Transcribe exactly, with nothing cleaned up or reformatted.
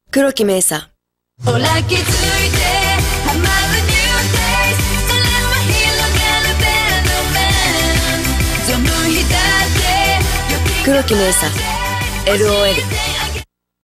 黒木メイサ。 ほら気づいてハマるニューテイスト、それは広がるフェノメン、その日だって黒木メイサ エルオーエル